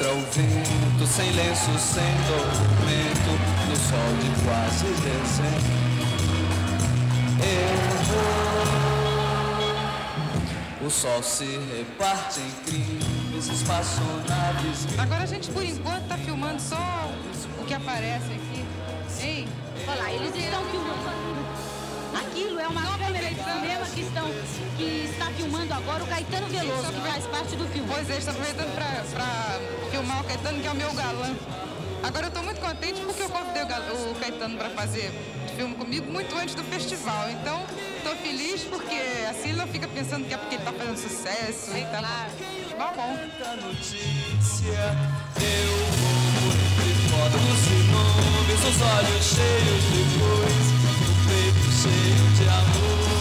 contra o vento, sem lenço, sem documento, no sol de quase dezembro. Eu vou. O sol se reparte em crimes, espaçonaves. Agora a gente, por enquanto, tá filmando só o que aparece aqui. Ei, olha lá, eles estão filmando. Aquilo é uma câmera de cinema que está filmando agora o Caetano Veloso, que faz parte do filme. Pois é, estou aproveitando para filmar o Caetano, que é o meu galã. Agora eu estou muito contente porque eu convidei o Caetano para fazer filme comigo muito antes do festival. Então, estou feliz porque assim ele não fica pensando que é porque ele está fazendo sucesso. E tá bom. Notícia, eu vou entre fotos e nomes, os olhos cheios de luz, o peito cheio de amor.